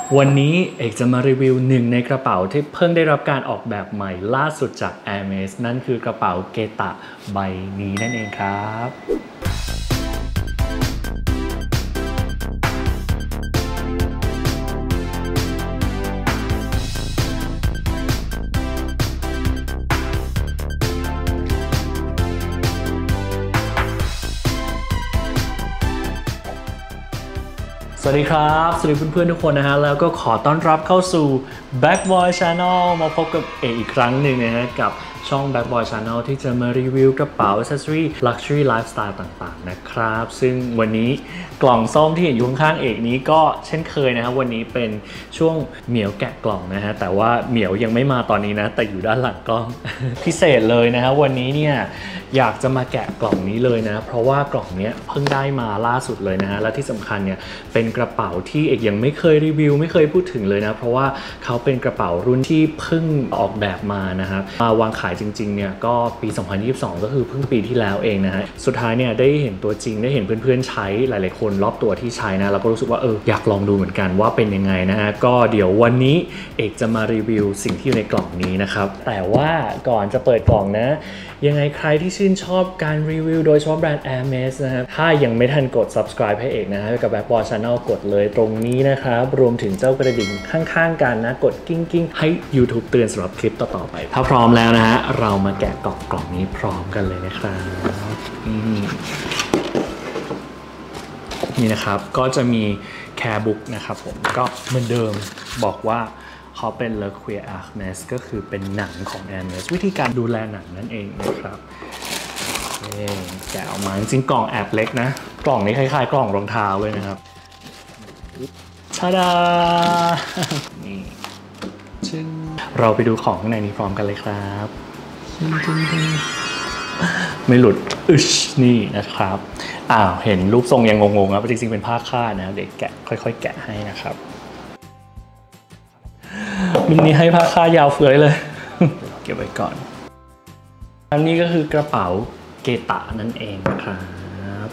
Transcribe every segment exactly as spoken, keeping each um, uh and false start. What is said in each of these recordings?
วันนี้เอกจะมารีวิวหนึ่งในกระเป๋าที่เพิ่งได้รับการออกแบบใหม่ล่าสุดจาก Hermes นั่นคือกระเป๋าเกตะใบนี้นั่นเองครับสวัสดีครับสวัสดีเพื่อนๆทุกคนนะฮะแล้วก็ขอต้อนรับเข้าสู่ Black Boy Channel มาพบกับเอกอีกครั้งหนึ่งนะฮะกับช่อง Black Boy Channel ที่จะมารีวิวกระเป๋า Accessory Luxury Lifestyle ต่างๆนะครับซึ่งวันนี้กล่องส้มที่เห็นอยู่ข้างๆเอกนี้ก็เช่นเคยนะครับวันนี้เป็นช่วงเหมียวแกะกล่องนะฮะแต่ว่าเหมียวยังไม่มาตอนนี้นะแต่อยู่ด้านหลังกล้อง พิเศษเลยนะฮะวันนี้เนี่ยอยากจะมาแกะกล่องนี้เลยนะเพราะว่ากล่องนี้เพิ่งได้มาล่าสุดเลยนะฮะและที่สำคัญเนี่ยเป็นกระเป๋าที่เอกยังไม่เคยรีวิวไม่เคยพูดถึงเลยนะเพราะว่าเขาเป็นกระเป๋ารุ่นที่เพิ่งออกแบบมานะครับมาวางขายจริงๆเนี่ยก็ปีสองพันยี่สิบสองก็คือเพิ่งปีที่แล้วเองนะฮะสุดท้ายเนี่ยได้เห็นตัวจริงได้เห็นเพื่อนๆใช้หลายๆคนรอบตัวที่ใช้นะเราก็รู้สึกว่าเอออยากลองดูเหมือนกันว่าเป็นยังไงนะฮะก็เดี๋ยววันนี้เอกจะมารีวิวสิ่งที่อยู่ในกล่องนี้นะครับแต่ว่าก่อนจะเปิดกล่องนะยังไงใครที่ชื่นชอบการรีวิวโดยเฉพาะแบรนด์ Hermes นะครับถ้ายังไม่ทันกด subscribe ให้เอกนะฮะกับ Black Boy Channel กดเลยตรงนี้นะครับรวมถึงเจ้ากระดิ่งข้างๆกันนะกดกิ้งกิ้งให้ YouTube เตือนสำหรับคลิปต่อๆไปถ้าพร้อมแล้วนะฮะเรามาแกะกล่องกล่องนี้พร้อมกันเลยนะครับนี่นะครับก็จะมีแคร์บุ๊กนะครับผมก็เหมือนเดิมบอกว่าเขาเป็น Le Cuir Hermes ก็คือเป็นหนังของ Hermes วิธีการดูแลหนังนั่นเองนะครับแกะออกมาจริงๆกล่องแอบเล็กนะกล่องนี้คล้ายๆกล่องรองเท้าเลยนะครับชาดานี่ซึ่งเราไปดูของข้างในนี้พร้อมกันเลยครับไม่หลุดอึชนี่นะครับอ้าวเห็นรูปทรงยังงงๆครับจริงๆเป็นผ้าคาดนะเด็กแกะค่อยๆแกะให้นะครับมินิให้ผ้าคาดยาวเฟื้อยเลยเก็บไว้ก่อนอันนี้ก็คือกระเป๋าเกตะนั่นเองครับ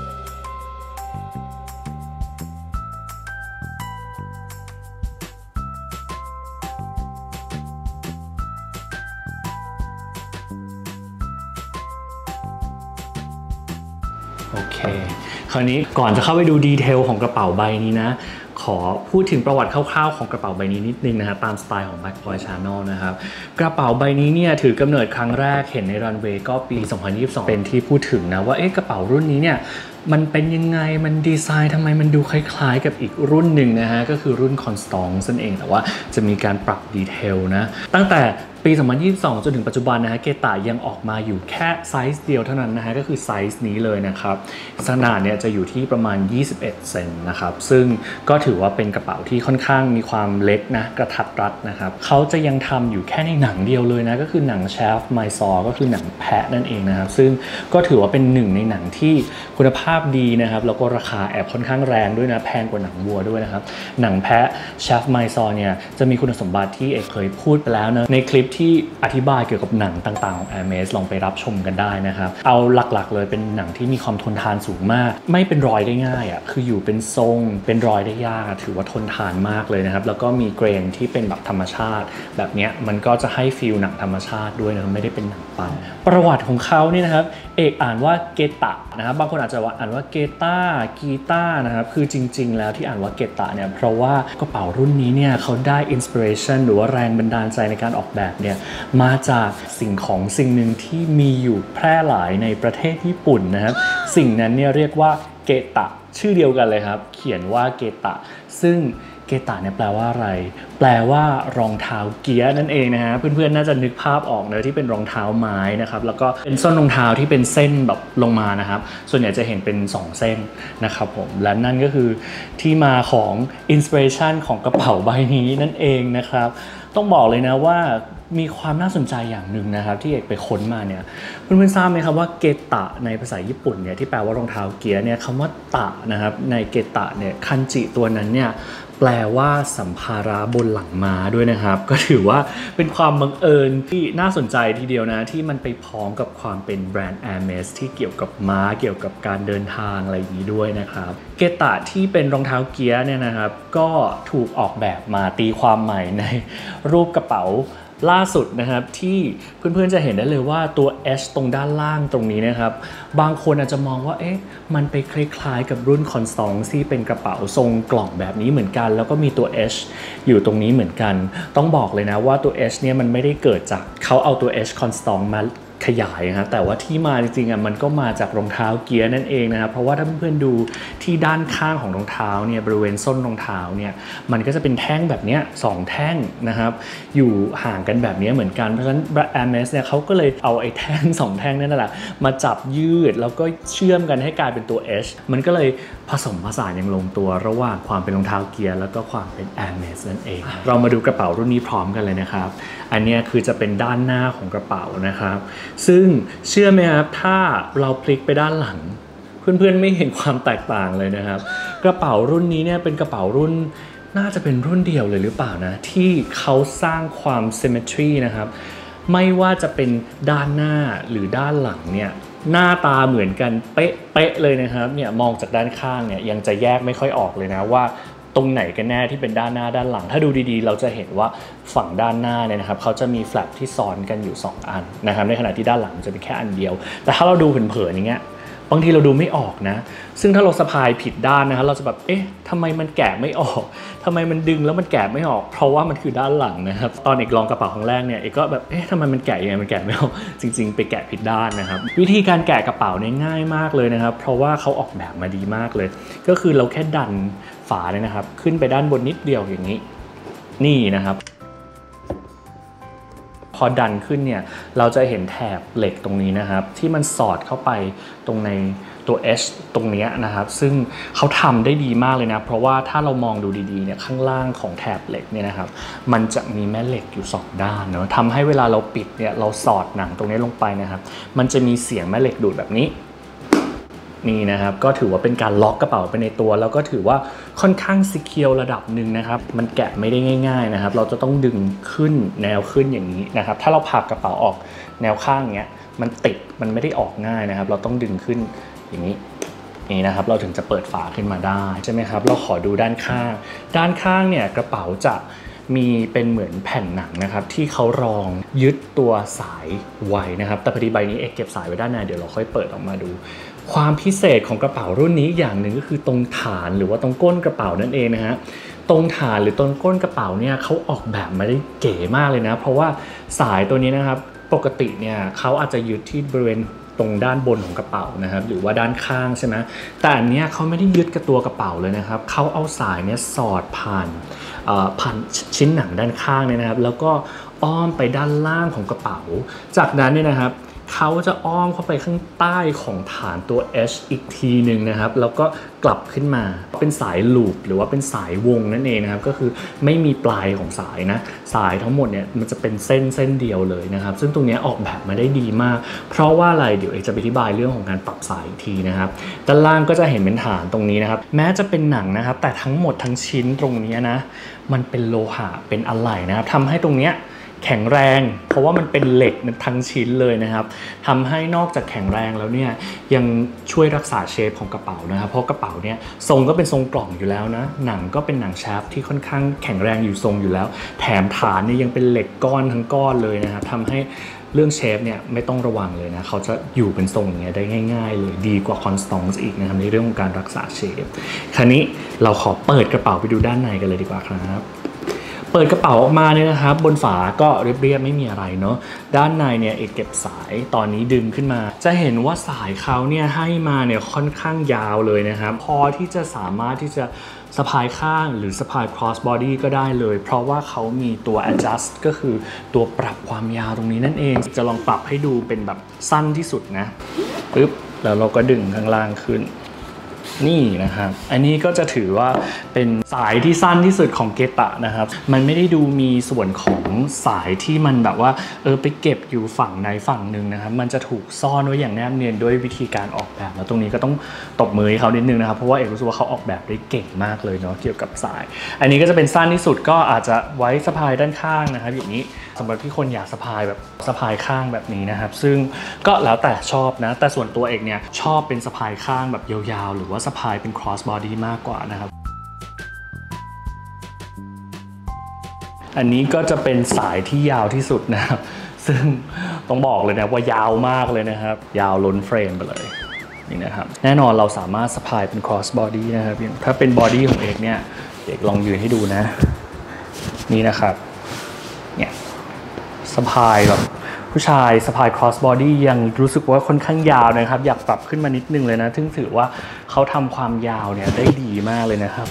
โอเคคราวนี้ก่อนจะเข้าไปดูดีเทลของกระเป๋าใบนี้นะขอพูดถึงประวัติคร่าวๆของกระเป๋าใบนี้นิดนึงนะครับตามสไตล์ของ Black Boy Channel นะครับกระเป๋าใบนี้เนี่ยถือกำเนิดครั้งแรกเห็นในรันเวย์ก็ปีสองพันยี่สิบสองเป็นที่พูดถึงนะว่าเอ๊ะกระเป๋ารุ่นนี้เนี่ยมันเป็นยังไงมันดีไซน์ทำไมมันดูคล้ายๆกับอีกรุ่นหนึ่งนะฮะก็คือรุ่น Constance นั่นเองแต่ว่าจะมีการปรับดีเทลนะตั้งแต่ปีสองพันยี่สิบสองจนถึงปัจจุบันนะฮะเกตะยังออกมาอยู่แค่ไซส์เดียวเท่านั้นนะฮะก็คือไซส์นี้เลยนะครับขนาดเนี่ยจะอยู่ที่ประมาณยี่สิบเอ็ดเซนนะครับซึ่งก็ถือว่าเป็นกระเป๋าที่ค่อนข้างมีความเล็กนะกระทัดรัดนะครับเขาจะยังทำอยู่แค่ในหนังเดียวเลยนะก็คือหนัง Shaft My Saw ก็คือหนังแพะนั่นเองนะครับซึ่งก็ถือว่าเป็นหนึ่งในหนังที่คุณภาพดีนะครับแล้วก็ราคาแอบค่อนข้างแรงด้วยนะแพงกว่าหนังวัวด้วยนะครับหนังแพะ Shaft My Saw เนี่ยจะมีคุณสมบัติที่เอกเคยพูดไปแล้วนะในคลิปที่อธิบายเกี่ยวกับหนังต่างๆของ Hermes ลองไปรับชมกันได้นะครับเอาหลักๆเลยเป็นหนังที่มีความทนทานสูงมากไม่เป็นรอยได้ง่ายอ่ะคืออยู่เป็นทรงเป็นรอยได้ยากถือว่าทนทานมากเลยนะครับแล้วก็มีเกรนที่เป็นแบบธรรมชาติแบบนี้มันก็จะให้ฟีลหนังธรรมชาติด้วยนะไม่ได้เป็นหนังปั้นประวัติของเขานี่นะครับเอกอ่านว่าเกตะนะครับบางคนอาจจะว่าอ่านว่าเกตากีตานะครับคือจริงๆแล้วที่อ่านว่าเกตะเนี่ยเพราะว่ากระเป๋ารุ่นนี้เนี่ยเขาได้อินสปิเรชันหรือว่าแรงบันดาลใจในการออกแบบเนี่ยมาจากสิ่งของสิ่งหนึ่งที่มีอยู่แพร่หลายในประเทศญี่ปุ่นนะครับสิ่งนั้นเนี่ยเรียกว่าเกตะชื่อเดียวกันเลยครับเขียนว่าเกตะซึ่งเกตะเนี่ยแปลว่าอะไรแปลว่ารองเท้าเกียร์นั่นเองนะฮะเพื่อนๆน่าจะนึกภาพออกเนอะที่เป็นรองเท้าไม้นะครับแล้วก็เป็นส้นรองเท้าที่เป็นเส้นแบบลงมานะครับส่วนใหญ่จะเห็นเป็นสองเส้นนะครับผมและนั่นก็คือที่มาของอินสปิเรชันของกระเป๋าใบนี้นั่นเองนะครับต้องบอกเลยนะว่ามีความน่าสนใจอย่างหนึ่งนะครับที่เอกไปค้นมาเนี่ยเพื่อนๆทราบไหมครับว่าเกตะในภาษาญี่ปุ่นเนี่ยที่แปลว่ารองเท้าเกียร์เนี่ยคำว่าตะนะครับในเกตะเนี่ยคันจิตัวนั้นเนี่ยแแปลว่าสัมภาระบนหลังม้าด้วยนะครับก็ถือว่าเป็นความบังเอิญที่น่าสนใจทีเดียวนะที่มันไปพ้องกับความเป็นแบรนด์ Hermes ที่เกี่ยวกับม้าเกี่ยวกับการเดินทางอะไรอย่างนี้ด้วยนะครับเกตะที่เป็นรองเท้าเกียร์เนี่ยนะครับก็ถูกออกแบบมาตีความใหม่ในรูปกระเป๋าล่าสุดนะครับที่เพื่อนๆจะเห็นได้เลยว่าตัว H ตรงด้านล่างตรงนี้นะครับบางคนอาจจะมองว่าเอ๊ะมันไปคล้ายๆกับรุ่นคอนสตองที่เป็นกระเป๋าทรงกล่องแบบนี้เหมือนกันแล้วก็มีตัว H อยู่ตรงนี้เหมือนกันต้องบอกเลยนะว่าตัว H เนี่ยมันไม่ได้เกิดจากเขาเอาตัว H คอนสตองมาขยายนะแต่ว่าที่มาจริงๆอ่ะมันก็มาจากรองเท้าเกียร์นั่นเองนะครับเพราะว่าถ้าเพื่อนๆดูที่ด้านข้างของรองเท้าเนี่ยบริเวณส้นรองเท้าเนี่ยมันก็จะเป็นแท่งแบบนี้สองแท่งนะครับอยู่ห่างกันแบบนี้เหมือนกันเพราะฉะนั้น Hermes เนี่ยเขาก็เลยเอาไอ้แท่งสองแท่งนั่นแหละมาจับยืดแล้วก็เชื่อมกันให้กลายเป็นตัว H มันก็เลยผสมผสานอย่างลงตัวระหว่างความเป็นรองเท้าเกียร์แล้วก็ความเป็น Hermes นั่นเองเรามาดูกระเป๋ารุ่นนี้พร้อมกันเลยนะครับอันนี้คือจะเป็นด้านหน้าของกระเป๋านะครับซึ่งเชื่อไหมครับถ้าเราพลิกไปด้านหลังเพื่อนๆไม่เห็นความแตกต่างเลยนะครับกระเป๋ารุ่นนี้เนี่ยเป็นกระเป๋ารุ่นน่าจะเป็นรุ่นเดียวเลยหรือเปล่านะที่เขาสร้างความ symmetry นะครับไม่ว่าจะเป็นด้านหน้าหรือด้านหลังเนี่ยหน้าตาเหมือนกันเป๊ะๆเลยนะครับเนี่ยมองจากด้านข้างเนี่ยยังจะแยกไม่ค่อยออกเลยนะว่าตรงไหนกันแน่ที่เป็นด้านหน้าด้านหลังถ้าดูดีๆเราจะเห็นว่าฝั่งด้านหน้าเนี่ยนะครับเขาจะมีแฟลปที่ซ้อนกันอยู่สองอันนะครับในขณะที่ด้านหลังจะเป็นแค่อันเดียวแต่ถ้าเราดูเผินๆอย่างเงี้ยบางทีเราดูไม่ออกนะซึ่งถ้าเราสะพายผิดด้านนะครับเราจะแบบเอ๊ะทำไมมันแกะไม่ออกทำไมมันดึงแล้วมันแกะไม่ออกเพราะว่ามันคือด้านหลังนะครับตอนเอกลองกระเป๋าครั้งแรกเนี่ยเอกก็แบบเอ๊ะทำไมมันแกะยังไงมันแกะไม่ออกจริงๆไปแกะผิดด้านนะครับวิธีการแกะกระเป๋าเนี่ยง่ายมากเลยนะครับเพราะว่าเขาออกแบบมาดีมากเลยก็คือเราแค่ดันฝาเนี่ยนะครับขึ้นไปด้านบนนิดเดียวอย่างนี้นี่นะครับพอดันขึ้นเนี่ยเราจะเห็นแถบเหล็กตรงนี้นะครับที่มันสอดเข้าไปตรงในตัว H ตรงนี้นะครับซึ่งเขาทำได้ดีมากเลยนะเพราะว่าถ้าเรามองดูดีๆเนี่ยข้างล่างของแถบเหล็กเนี่ยนะครับมันจะมีแม่เหล็กอยู่สองด้านเนาะทำให้เวลาเราปิดเนี่ยเราสอดหนังตรงนี้ลงไปนะครับมันจะมีเสียงแม่เหล็กดูดแบบนี้นี่นะครับก็ถือว่าเป็นการล็อกกระเป๋าไปในตัวแล้วก็ถือว่าค่อนข้างซิเคียวระดับหนึ่งนะครับมันแกะไม่ได้ง่ายๆนะครับเราจะต้องดึงขึ้นแนวขึ้นอย่างนี้นะครับถ้าเราผลักกระเป๋าออกแนวข้างเงี้ยมันติดมันไม่ได้ออกง่ายนะครับเราต้องดึงขึ้นอย่างนี้นี่นะครับเราถึงจะเปิดฝาขึ้นมาได้ใช่ไหมครับเราขอดูด้านข้างด้านข้างเนี่ยกระเป๋าจะมีเป็นเหมือนแผ่นหนังนะครับที่เขารองยึดตัวสายไว้นะครับแต่พอดีใบนี้เอกเก็บสายไว้ด้านในเดี๋ยวเราค่อยเปิดออกมาดูความพิเศษของกระเป๋ารุ่นนี้อย่างหนึ่งก็คือตรงฐานหรือว่าตรงก้นกระเป๋านั่นเองนะฮะตรงฐานหรือตรงก้นกระเป๋าเนี่ยเขาออกแบบมาได้เก๋มากเลยนะเพราะว่าสายตัวนี้นะครับปกติเนี่ยเขาอาจจะยึดที่บริเวณตรงด้านบนของกระเป๋านะครับหรือว่าด้านข้างใช่ไหมแต่อันนี้เขาไม่ได้ยึดกับตัวกระเป๋าเลยนะครับเขาเอาสายเนี่ยสอดผ่านผ่านชิ้นหนังด้านข้างเนี่ยนะครับแล้วก็อ้อมไปด้านล่างของกระเป๋าจากนั้นเนี่ยนะครับเขาจะอ้อมเข้าไปข้างใต้ของฐานตัว H อีกทีหนึ่งนะครับแล้วก็กลับขึ้นมาเป็นสายลูปหรือว่าเป็นสายวงนั่นเองนะครับก็คือไม่มีปลายของสายนะสายทั้งหมดเนี่ยมันจะเป็นเส้นเส้นเดียวเลยนะครับซึ่งตรงนี้ออกแบบมาได้ดีมากเพราะว่าอะไรเดี๋ยวเอกจะไปอธิบายเรื่องของการปรับสายอีกทีนะครับด้านล่างก็จะเห็นเป็นฐานตรงนี้นะครับแม้จะเป็นหนังนะครับแต่ทั้งหมดทั้งชิ้นตรงนี้นะมันเป็นโลหะเป็นอะไหล่นะครับทำให้ตรงเนี้ยแข็งแรงเพราะว่ามันเป็นเหล็กทั้งชิ้นเลยนะครับทำให้นอกจากแข็งแรงแล้วเนี่ยยังช่วยรักษาเชฟของกระเป๋านะครับเพราะกระเป๋าเนี่ยทรงก็เป็นทรงกล่องอยู่แล้วนะหนังก็เป็นหนังแชฟที่ค่อนข้างแข็งแรงอยู่ทรงอยู่แล้วแถมฐานเนี่ยยังเป็นเหล็กก้อนทั้งก้อนเลยนะครับทำให้เรื่องเชฟเนี่ยไม่ต้องระวังเลยนะเขาจะอยู่เป็นทรงอย่างเงี้ยได้ง่ายๆเลยดีกว่าคอนสตองซ์อีกนะครับในเรื่องของการรักษาเชฟคราวนี้เราขอเปิดกระเป๋าไปดูด้านในกันเลยดีกว่าครับเปิดกระเป๋าออกมาเนี่ยนะครับบนฝาก็เรียบๆไม่มีอะไรเนาะด้านในเนี่ยเอกเก็บสายตอนนี้ดึงขึ้นมาจะเห็นว่าสายเขาเนี่ยให้มาเนี่ยค่อนข้างยาวเลยนะครับพอที่จะสามารถที่จะสะพายข้างหรือสะพาย cross body ก็ได้เลยเพราะว่าเขามีตัว adjust ก็คือตัวปรับความยาวตรงนี้นั่นเองจะลองปรับให้ดูเป็นแบบสั้นที่สุดนะปึ๊บแล้วเราก็ดึงข้างล่างขึ้นนี่นะครับอันนี้ก็จะถือว่าเป็นสายที่สั้นที่สุดของเกตะนะครับมันไม่ได้ดูมีส่วนของสายที่มันแบบว่าเออไปเก็บอยู่ฝั่งใดฝั่งหนึ่งนะครับมันจะถูกซ่อนไว้อย่างแนบเนียนด้วยวิธีการออกแบบแล้วตรงนี้ก็ต้องตบมือให้เขานิดนึงนะครับเพราะว่าเอกรู้สึกว่าเขาออกแบบได้เก่งมากเลยเนาะเกี่ยวกับสายอันนี้ก็จะเป็นสั้นที่สุดก็อาจจะไว้สะพายด้านข้างนะครับอย่างนี้สำหรับที่คนอยากสะพายแบบสะพายข้างแบบนี้นะครับซึ่งก็แล้วแต่ชอบนะแต่ส่วนตัวเอกเนี่ยชอบเป็นสะพายข้างแบบยาวๆหรือว่าสะพายเป็น cross body มากกว่านะครับอันนี้ก็จะเป็นสายที่ยาวที่สุดนะครับซึ่งต้องบอกเลยนะว่ายาวมากเลยนะครับยาวล้นเฟรมไปเลยนี่นะครับแน่นอนเราสามารถสะพายเป็น cross body นะครับถ้าเป็น body ของเอกเนี่ยเอกลองยืนให้ดูนะนี่นะครับเนี่ยสะพายแบบผู้ชายสะพาย cross body ยังรู้สึกว่าค่อนข้างยาวนะครับอยากปรับขึ้นมานิดนึงเลยนะซึ่งถือว่าเขาทำความยาวเนี่ยได้ดีมากเลยนะครับ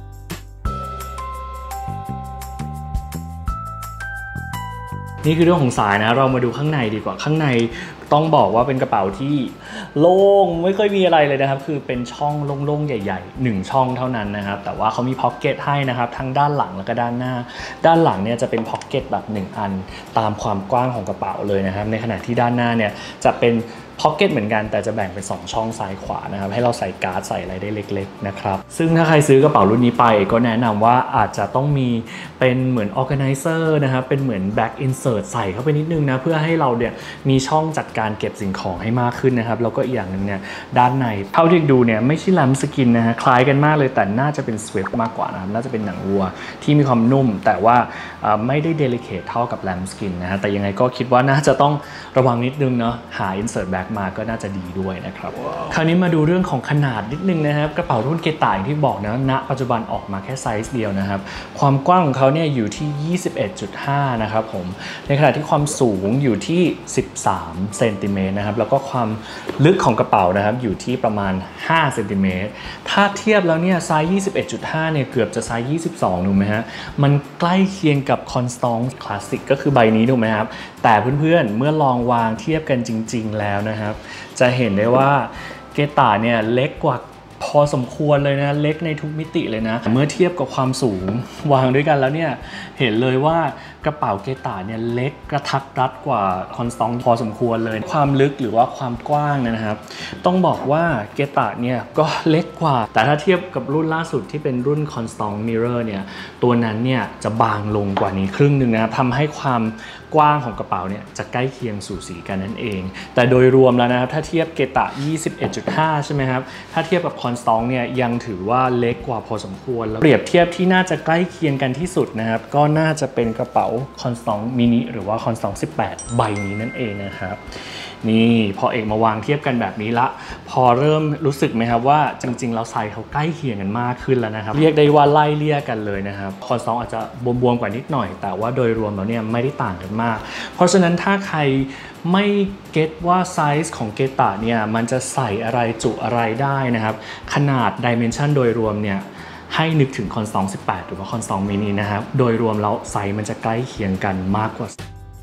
นี่คือเรื่องของสายนะเรามาดูข้างในดีกว่าข้างในต้องบอกว่าเป็นกระเป๋าที่โล่งไม่ค่อยมีอะไรเลยนะครับคือเป็นช่องโล่งๆใหญ่ๆหนึ่งช่องเท่านั้นนะครับแต่ว่าเขามีพ็อกเก็ตให้นะครับทั้งด้านหลังแล้วก็ด้านหน้าด้านหลังเนี่ยจะเป็นพ็อกเก็ตแบบหนึ่งอันตามความกว้างของกระเป๋าเลยนะครับในขณะที่ด้านหน้าเนี่ยจะเป็นพ็อกเก็ตเหมือนกันแต่จะแบ่งเป็นสองช่องซ้ายขวานะครับให้เราใส่การ์ดใส่อะไรได้เล็กๆนะครับซึ่งถ้าใครซื้อกระเป๋ารุ่นนี้ไปก็แนะนำว่าอาจจะต้องมีเป็นเหมือน organizer นะครับเป็นเหมือน back insert ใส่เข้าไปนิดนึงนะเพื่อให้เราเนี่ยมีช่องจัดการเก็บสิ่งของให้มากขึ้นนะครับแล้วก็อีกอย่างหนึ่งเนี่ยด้านในเท่าที่ดูเนี่ยไม่ใช่แลมสกินนะฮะคล้ายกันมากเลยแต่น่าจะเป็นสวิฟต์มากกว่านะครับน่าจะเป็นหนังวัวที่มีความนุ่มแต่ว่าไม่ได้เดลิเคทเท่ากับแลมสกินนะฮะแต่ยังไงก็คิดว่าน่าจะต้องระวังนิดนึงเนาะหา insert backมาก็น่าจะดีด้วยนะครับ wow. คราวนี้มาดูเรื่องของขนาดนิดนึงนะครับกระเป๋ารุ่นเกตะอย่างที่บอกนะณปัจจุบันออกมาแค่ไซส์เดียวนะครับความกว้างของเขาเนี่ยอยู่ที่ ยี่สิบเอ็ดจุดห้า นะครับผมในขณะที่ความสูงอยู่ที่สิบสามเซนติเมตรนะครับแล้วก็ความลึกของกระเป๋านะครับอยู่ที่ประมาณห้าเซนติเมตรถ้าเทียบแล้วเนี่ยไซส์ ยี่สิบเอ็ดจุดห้า เนี่ยเกือบจะไซส์ยี่สิบสองถูกไหมฮะมันใกล้เคียงกับ Constance Classic ก็คือใบนี้ถูกไหมครับแต่เพื่อนๆเมื่อลองวางเทียบกันจริงๆแล้วนะครับจะเห็นได้ว่าเกตะเนี่ยเล็กกว่าพอสมควรเลยนะเล็กในทุกมิติเลยนะเมื่อเทียบกับความสูงวางด้วยกันแล้วเนี่ยเห็นเลยว่ากระเป๋าเกตะเนี่ยเล็กกระทัดรัดกว่าคอนสตองพอสมควรเลยความลึกหรือว่าความกว้างนะครับต้องบอกว่าเกตะเนี่ยก็เล็กกว่าแต่ถ้าเทียบกับรุ่นล่าสุดที่เป็นรุ่น Constance Mirror เนี่ยตัวนั้นเนี่ยจะบางลงกว่านี้ครึ่งหนึ่งนะครับทำให้ความกว้างของกระเป๋าเนี่ยจะใกล้เคียงสูสีกันนั่นเองแต่โดยรวมแล้วนะครับถ้าเทียบเกตะ ยี่สิบเอ็ดจุดห้า ใช่ไหมครับถ้าเทียบกับ Constance เนี่ยยังถือว่าเล็กกว่าพอสมควรแล้วเปรียบเทียบที่น่าจะใกล้เคียงกันที่สุดนะครับก็น่าจะเป็นกระเป๋า Constance Mini หรือว่า Constance สิบแปดใบนี้นั่นเองนะครับนี่พอเอกมาวางเทียบกันแบบนี้ละพอเริ่มรู้สึกไหมครับว่าจริงๆเราไซส์เขาใกล้เคียงกันมากขึ้นแล้วนะครับเรียกได้ว่าไล่เลี่ยกันเลยนะครับคอนสตองอาจจะบวมๆกว่านิดหน่อยแต่ว่าโดยรวมแล้วเนี่ยไม่ได้ต่างกันมากเพราะฉะนั้นถ้าใครไม่เก็ตว่าไซส์ของเกตะเนี่ยมันจะใส่อะไรจุอะไรได้นะครับขนาดดิเมนชันโดยรวมเนี่ยให้นึกถึง Constance สิบแปดหรือว่า Constance Mini นะครับโดยรวมแล้วไซส์มันจะใกล้เคียงกันมากกว่า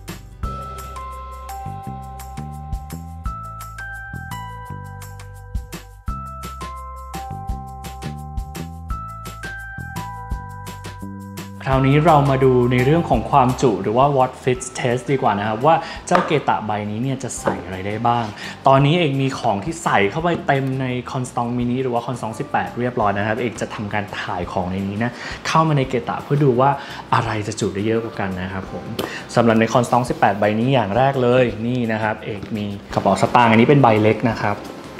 คราวนี้เรามาดูในเรื่องของความจุหรือว่า what fits test ดีกว่านะครับว่าเจ้าเกตะใบนี้เนี่ยจะใส่อะไรได้บ้างตอนนี้เอกมีของที่ใส่เข้าไปเต็มใน Constance Mini หรือว่า Constance สิบแปดเรียบร้อยนะครับเอกจะทำการถ่ายของในนี้นะเข้ามาในเกตะเพื่อดูว่าอะไรจะจุได้เยอะกว่ากันนะครับผมสำหรับใน Constance สิบแปดใบนี้อย่างแรกเลยนี่นะครับเอกมีกระเป๋าสตางค์อันนี้เป็นใบเล็กนะครับ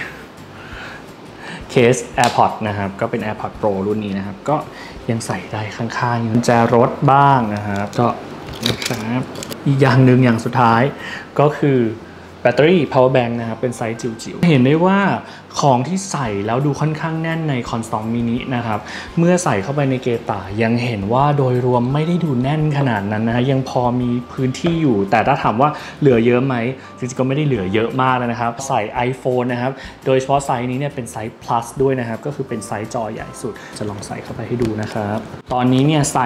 เคส AirPods นะครับก็เป็น AirPods Pro รุ่นนี้นะครับก็ยังใส่ได้ข้างๆกุญแจรถบ้างนะครับก็นะครับอีกอย่างหนึ่งอย่างสุดท้ายก็คือแบตเตอรี่ power bank นะครับเป็นไซส์จิ๋วๆเห็นได้ว่าของที่ใส่แล้วดูค่อนข้างแน่นใน Constance Mini นะครับเมื่อใส่เข้าไปในเกตะยังเห็นว่าโดยรวมไม่ได้ดูแน่นขนาดนั้นนะยังพอมีพื้นที่อยู่แต่ถ้าถามว่าเหลือเยอะไหมจริงๆก็ไม่ได้เหลือเยอะมากนะครับใส่ iPhone นะครับโดยเฉพาะไซส์นี้เนี่ยเป็นไซส์ plus ด้วยนะครับก็คือเป็นไซส์จอใหญ่สุดจะลองใส่เข้าไปให้ดูนะครับตอนนี้เนี่ยใส่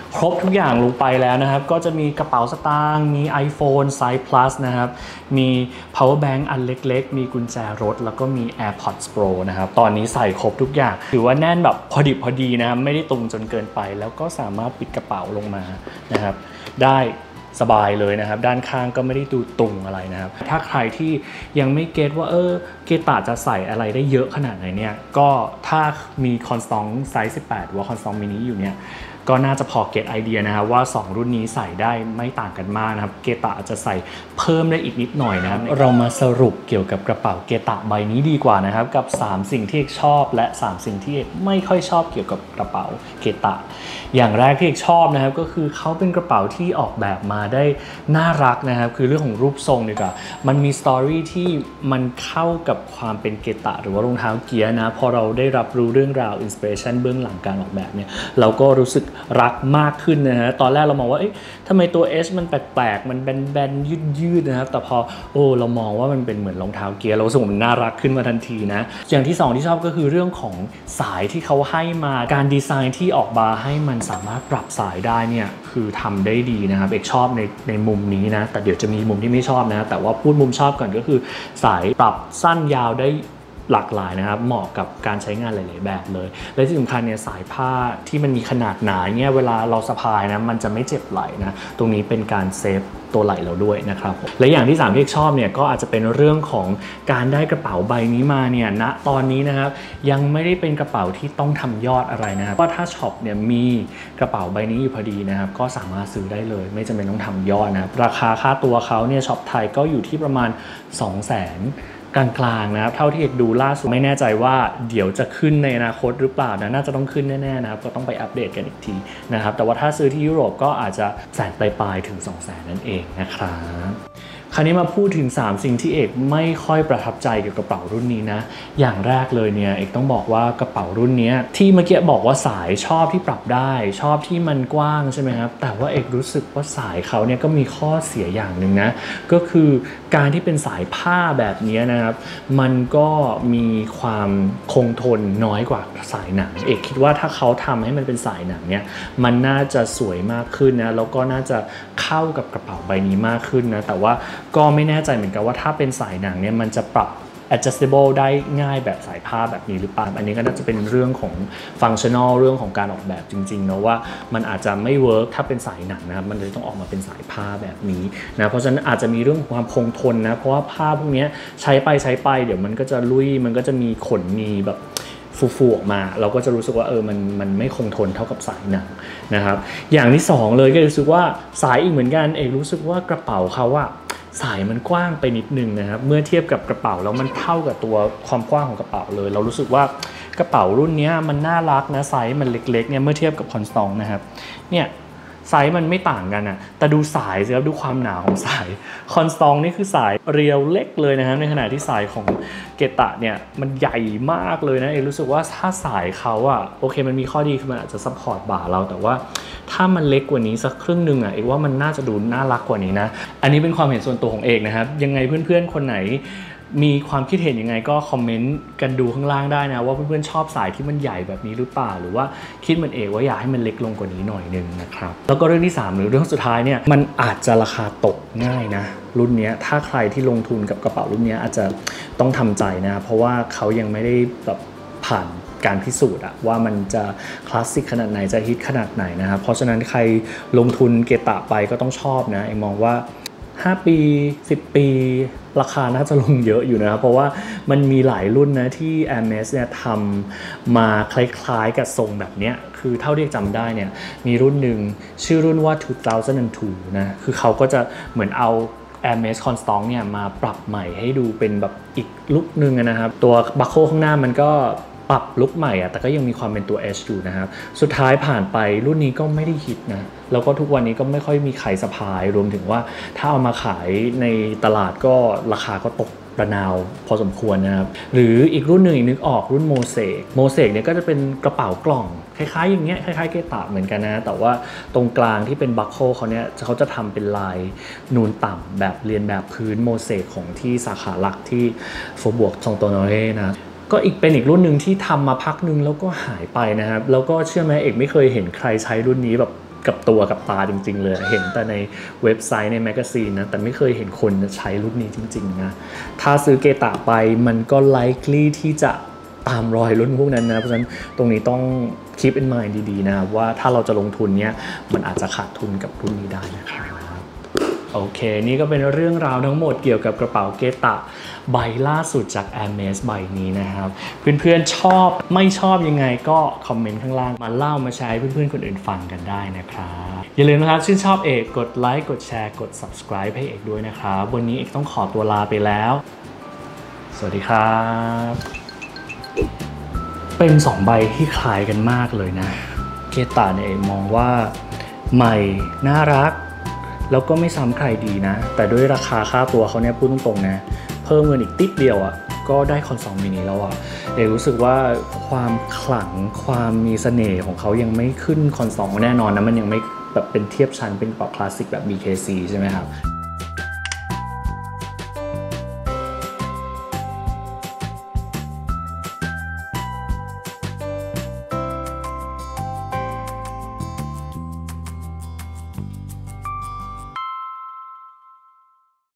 ครบทุกอย่างลงไปแล้วนะครับก็จะมีกระเป๋าสตางค์มี iPhone Size Plus นะครับมี power bank อันเล็กๆมีกุญแจรถแล้วก็มี AirPods Pro นะครับตอนนี้ใส่ครบทุกอย่างถือว่าแน่นแบบพอดิบพอดีนะครับไม่ได้ตุงจนเกินไปแล้วก็สามารถปิดกระเป๋าลงมานะครับได้สบายเลยนะครับด้านข้างก็ไม่ได้ดูตุงอะไรนะครับถ้าใครที่ยังไม่เก็ตว่าเออเกตาจะใส่อะไรได้เยอะขนาดไหนเนี่ยก็ถ้ามีคอนสตองไซส์สิบแปดหรือว่าคอนสตองมินิอยู่เนี่ยก็น่าจะพอเก็ตไอเดียนะครับว่าสองรุ่นนี้ใส่ได้ไม่ต่างกันมากนะครับเกตาอาจจะใส่เพิ่มได้อีกนิดหน่อยนะครับเรามาสรุปเกี่ยวกับกระเป๋าเกตาใบนี้ดีกว่านะครับกับสามสิ่งที่เอกชอบและสามสิ่งที่เอกไม่ค่อยชอบเกี่ยวกับกระเป๋าเกตาอย่างแรกที่เอกชอบนะครับก็คือเขาเป็นกระเป๋าที่ออกแบบมาได้น่ารักนะครับคือเรื่องของรูปทรงดีกว่ามันมีสตอรี่ที่มันเข้ากับความเป็นเกตาหรือว่ารองเท้าเกียร์นะพอเราได้รับรู้เรื่องราวอินสปิเรชันเบื้องหลังการออกแบบเนี่ยเราก็รู้สึกรักมากขึ้นนะฮะตอนแรกเรามองว่าเอ๊ะทำไมตัว H มันแปลกๆมันแบนๆยืดๆนะครับแต่พอโอ้เรามองว่ามันเป็นเหมือนรองเท้าเกียร์เรารู้สึกมันน่ารักขึ้นมาทันทีนะอย่างที่สองที่ชอบก็คือเรื่องของสายที่เขาให้มาการดีไซน์ที่ออกมาให้มันสามารถปรับสายได้เนี่ยคือทำได้ดีนะครับเอกชอบในในมุมนี้นะแต่เดี๋ยวจะมีมุมที่ไม่ชอบนะแต่ว่าพูดมุมชอบก่อนก็คือสายปรับสั้นยาวได้หลากหลายนะครับเหมาะกับการใช้งานหลายๆแบบเลยและที่สำคัญเนี่ยสายผ้าที่มันมีขนาดหนาเนี่ยเวลาเราสะพายนะมันจะไม่เจ็บไหล่นะตรงนี้เป็นการเซฟตัวไหล่เราด้วยนะครับและอย่างที่สามที่ชอบเนี่ยก็อาจจะเป็นเรื่องของการได้กระเป๋าใบนี้มาเนี่ยณตอนนี้นะครับยังไม่ได้เป็นกระเป๋าที่ต้องทำยอดอะไรนะครับว่าถ้าช็อปเนี่ยมีกระเป๋าใบนี้อยู่พอดีนะครับก็สามารถซื้อได้เลยไม่จำเป็นต้องทำยอดนะครับราคาค่าตัวเขาเนี่ยช็อปไทยก็อยู่ที่ประมาณ สองแสนกลางๆนะครับเท่าที่เอกดูล่าสุดไม่แน่ใจว่าเดี๋ยวจะขึ้นในอนาคตหรือเปล่านะน่าจะต้องขึ้นแน่ๆนะครับก็ต้องไปอัปเดตกันอีกทีนะครับแต่ว่าถ้าซื้อที่ยุโรปก็อาจจะแสนปลายๆถึง สองแสนนั่นเองนะครับคราวนี้มาพูดถึงสามสิ่งที่เอกไม่ค่อยประทับใจเกี่ยวกับกระเป๋ารุ่นนี้นะอย่างแรกเลยเนี่ยเอกต้องบอกว่ากระเป๋ารุ่นนี้ที่เมื่อกี้บอกว่าสายชอบที่ปรับได้ชอบที่มันกว้างใช่ไหมครับแต่ว่าเอกรู้สึกว่าสายเขาเนี่ยก็มีข้อเสียอย่างหนึ่งนะก็คือการที่เป็นสายผ้าแบบนี้นะครับมันก็มีความคงทนน้อยกว่าสายหนังเอกคิดว่าถ้าเขาทำให้มันเป็นสายหนังเนี่ยมันน่าจะสวยมากขึ้นนะแล้วก็น่าจะเข้ากับกระเป๋าใบนี้มากขึ้นนะแต่ว่าก็ไม่แน่ใจเหมือนกันว่าถ้าเป็นสายหนังเนี่ยมันจะปรับ adjustable ได้ง่ายแบบสายผ้าแบบนี้หรือเปล่าอันนี้ก็น่าจะเป็นเรื่องของ functional เรื่องของการออกแบบจริงๆนะว่ามันอาจจะไม่ work ถ้าเป็นสายหนังนะครับมันเลยต้องออกมาเป็นสายผ้าแบบนี้นะเพราะฉะนั้นอาจจะมีเรื่องของความคงทนนะเพราะว่าผ้าพวกนี้ใช้ไปใช้ไปเดี๋ยวมันก็จะลุยมันก็จะมีขนมีแบบฟูๆออกมาเราก็จะรู้สึกว่าเออมันมันไม่คงทนเท่ากับสายหนังนะครับอย่างที่สองเลยก็รู้สึกว่าสายอีกเหมือนกันเอกรู้สึกว่ากระเป๋าเขาอะสายมันกว้างไปนิดนึงนะครับเมื่อเทียบกับกระเป๋าแล้วมันเท่ากับตัวความกว้างของกระเป๋าเลยเรารู้สึกว่ากระเป๋ารุ่นนี้มันน่ารักนะไซส์มันเล็กๆเนี่ยเมื่อเทียบกับคอนสตองนะครับเนี่ยไซส์มันไม่ต่างกันอะแต่ดูสายสิครับดูความหนาของสายคอนสตองนี่คือสายเรียวเล็กเลยนะครับในขณะที่สายของเกตะเนี่ยมันใหญ่มากเลยนะเอรู้สึกว่าถ้าสายเขาอะโอเคมันมีข้อดีคือมันอาจจะซัพพอร์ตบ่าเราแต่ว่าถ้ามันเล็กกว่านี้สักครึ่งหนึ่งอะเอกว่ามันน่าจะดูน่ารักกว่านี้นะอันนี้เป็นความเห็นส่วนตัวของเอกนะครับยังไงเพื่อนๆคนไหนมีความคิดเห็นยังไงก็คอมเมนต์กันดูข้างล่างได้นะว่าเพื่อนๆชอบสายที่มันใหญ่แบบนี้หรือเปล่าหรือว่าคิดเหมือนเอกว่าอยากให้มันเล็กลงกว่านี้หน่อยนึงนะครับแล้วก็เรื่องที่สามหรือเรื่องสุดท้ายเนี่ยมันอาจจะราคาตกง่ายนะรุ่นนี้ถ้าใครที่ลงทุนกับกระเป๋ารุ่นนี้อาจจะต้องทำใจนะเพราะว่าเขายังไม่ได้แบบผ่านการพิสูจน์อะว่ามันจะคลาสสิกขนาดไหนจะฮิตขนาดไหนนะครับเพราะฉะนั้นใครลงทุนเกตะไปก็ต้องชอบนะเอกมองว่าห้าปีสิบปีราคาน่าจะลงเยอะอยู่นะครับเพราะว่ามันมีหลายรุ่นนะที่ Hermes เนี่ยทำมาคล้ายๆกับทรงแบบนี้คือเท่าที่จำได้เนี่ยมีรุ่นหนึ่งชื่อรุ่นว่าสองพันสองนะคือเขาก็จะเหมือนเอา Hermes Constance เนี่ยมาปรับใหม่ให้ดูเป็นแบบอีกลุคนึงนะครับตัวบัคเกิลข้างหน้ามันก็ปรับลุคใหม่อะแต่ก็ยังมีความเป็นตัว H อยู่นะครับสุดท้ายผ่านไปรุ่นนี้ก็ไม่ได้ฮิตนะแล้วก็ทุกวันนี้ก็ไม่ค่อยมีใครสะพายรวมถึงว่าถ้าเอามาขายในตลาดก็ราคาก็ตกระนาวพอสมควรนะครับหรืออีกรุ่นหนึ่งอีกนึกออกรุ่นโมเสกโมเสกเนี่ยก็จะเป็นกระเป๋ากล่องคล้ายๆอย่างเงี้ยคล้ายๆเกตะเหมือนกันนะแต่ว่าตรงกลางที่เป็นบัคเกิลเขาเนี่ยเขาจะทำเป็นลายนูนต่ำแบบเรียนแบบพื้นโมเสกของที่สาขาหลักที่โฟบวกซองโตโนเร่นะก็อีกเป็นอีกรุ่นหนึ่งที่ทำมาพักนึงแล้วก็หายไปนะครับแล้วก็เชื่อไหมเอกไม่เคยเห็นใครใช้รุ่นนี้แบบกับตัวกับตาจริงๆเลยเห็นแต่ในเว็บไซต์ในแมกกาซีนนะแต่ไม่เคยเห็นคนใช้รุ่นนี้จริงๆนะถ้าซื้อเกตะไปมันก็ likely ที่จะตามรอยรุ่นพวกนั้นนะเพราะฉะนั้นตรงนี้ต้อง keep in mind ดีๆนะว่าถ้าเราจะลงทุนเนี้ยมันอาจจะขาดทุนกับรุ่นนี้ได้นะครับโอเคนี่ก็เป็นเรื่องราวทั้งหมดเกี่ยวกับกระเป๋าเกตะใบล่าสุดจาก Hermes ใบนี้นะครับเพื่อนๆชอบไม่ชอบยังไงก็คอมเมนต์ข้างล่างมาเล่ามาแชร์ให้เพื่อนๆคนอื่นฟังกันได้นะครับอย่าลืมนะครับชื่นชอบเอกกดไลค์กดแชร์กด subscribe ให้เอกด้วยนะครับวันนี้เอกต้องขอตัวลาไปแล้วสวัสดีครับเป็นสองใบที่คล้ายกันมากเลยนะเกตะเนี่ยเอกมองว่าใหม่น่ารักแล้วก็ไม่ซ้ำใครดีนะแต่ด้วยราคาค่าตัวเขาเนี่ยพูดตรงๆนะเพิ่มเงินอีกติดเดียวอ่ะก็ได้คอนสองมินิแล้วอ่ะเอกรู้สึกว่าความขลังความมีเสน่ห์ของเขายังไม่ขึ้นคอนสองแน่นอนนะมันยังไม่แบบเป็นเทียบชั้นเป็นกระเป๋าคลาสสิกแบบ บี เค ซี ใช่ไหมครับ